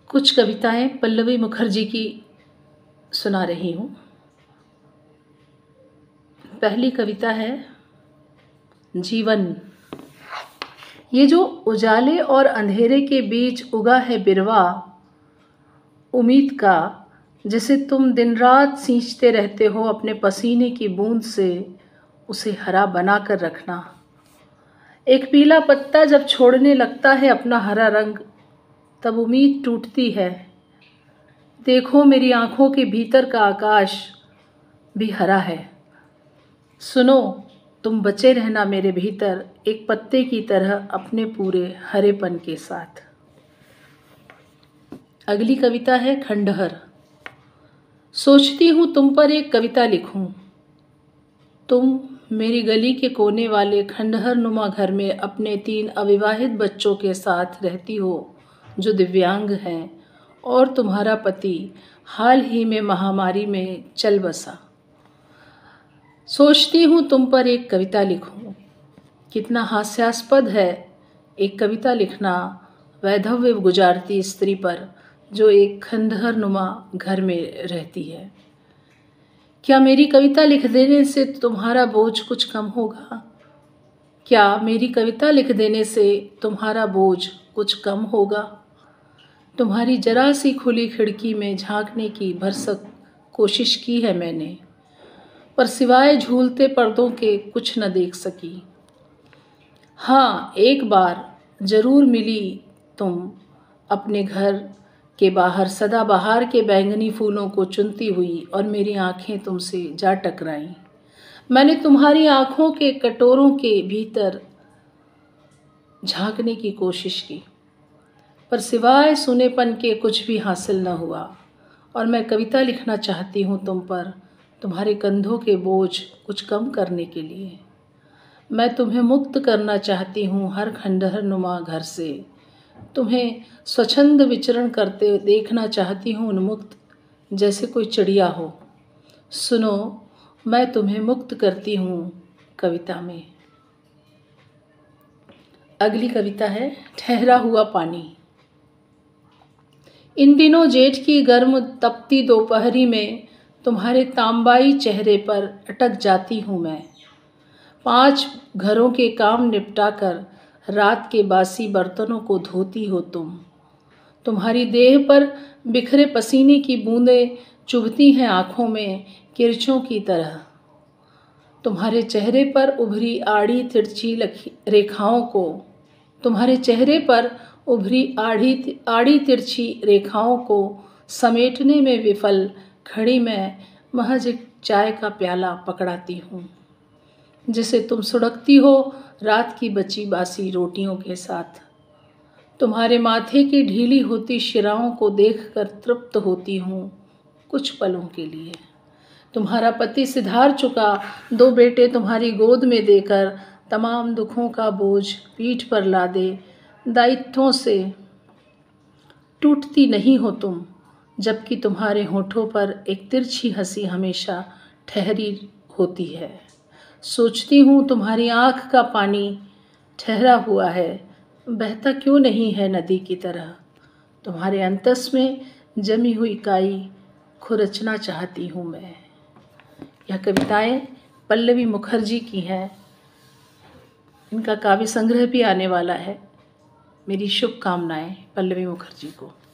कुछ कविताएं पल्लवी मुखर्जी की सुना रही हूँ। पहली कविता है जीवन। ये जो उजाले और अंधेरे के बीच उगा है बिरवा उम्मीद का, जिसे तुम दिन रात सींचते रहते हो अपने पसीने की बूंद से, उसे हरा बना कर रखना। एक पीला पत्ता जब छोड़ने लगता है अपना हरा रंग, तब उम्मीद टूटती है। देखो मेरी आंखों के भीतर का आकाश भी हरा है। सुनो, तुम बचे रहना मेरे भीतर एक पत्ते की तरह अपने पूरे हरेपन के साथ। अगली कविता है खंडहर। सोचती हूँ तुम पर एक कविता लिखूं। तुम मेरी गली के कोने वाले खंडहर नुमा घर में अपने 3 अविवाहित बच्चों के साथ रहती हो जो दिव्यांग हैं, और तुम्हारा पति हाल ही में महामारी में चल बसा। सोचती हूँ तुम पर एक कविता लिखूं। कितना हास्यास्पद है एक कविता लिखना वैधव्य गुजारती स्त्री पर जो एक खंडहर नुमा घर में रहती है। क्या मेरी कविता लिख देने से तुम्हारा बोझ कुछ कम होगा? क्या मेरी कविता लिख देने से तुम्हारा बोझ कुछ कम होगा? तुम्हारी जरा सी खुली खिड़की में झांकने की भरसक कोशिश की है मैंने, पर सिवाय झूलते पर्दों के कुछ न देख सकी। हाँ, एक बार जरूर मिली तुम अपने घर के बाहर सदाबहार के बैंगनी फूलों को चुनती हुई, और मेरी आंखें तुमसे जा टकराईं। मैंने तुम्हारी आंखों के कटोरों के भीतर झांकने की कोशिश की, पर सिवाय सुनेपन के कुछ भी हासिल न हुआ। और मैं कविता लिखना चाहती हूँ तुम पर, तुम्हारे कंधों के बोझ कुछ कम करने के लिए। मैं तुम्हें मुक्त करना चाहती हूँ हर खंडहर नुमा घर से। तुम्हें स्वच्छंद विचरण करते देखना चाहती हूँ उन्मुक्त, जैसे कोई चिड़िया हो। सुनो, मैं तुम्हें मुक्त करती हूँ कविता में। अगली कविता है ठहरा हुआ पानी। इन दिनों जेठ की गर्म तपती दोपहरी में तुम्हारे तांबाई चेहरे पर अटक जाती हूँ मैं। 5 घरों के काम निपटाकर रात के बासी बर्तनों को धोती हो तुम। तुम्हारी देह पर बिखरे पसीने की बूंदें चुभती हैं आँखों में किरचों की तरह। तुम्हारे चेहरे पर उभरी आड़ी तिरछी रेखाओं को आड़ी तिरछी रेखाओं को समेटने में विफल खड़ी मैं महज एक चाय का प्याला पकड़ाती हूँ, जिसे तुम सुड़कती हो रात की बची बासी रोटियों के साथ। तुम्हारे माथे की ढीली होती शिराओं को देखकर तृप्त होती हूँ कुछ पलों के लिए। तुम्हारा पति सिधार चुका 2 बेटे तुम्हारी गोद में देकर तमाम दुखों का बोझ पीठ पर लादे दायित्वों से टूटती नहीं हो तुम, जबकि तुम्हारे होठों पर एक तिरछी हंसी हमेशा ठहरी होती है। सोचती हूँ तुम्हारी आँख का पानी ठहरा हुआ है, बहता क्यों नहीं है नदी की तरह। तुम्हारे अंतस में जमी हुई काई खुरचना चाहती हूँ मैं। यह कविताएं पल्लवी मुखर्जी की हैं। इनका काव्य संग्रह भी आने वाला है। मेरी शुभकामनाएं पल्लवी मुखर्जी को।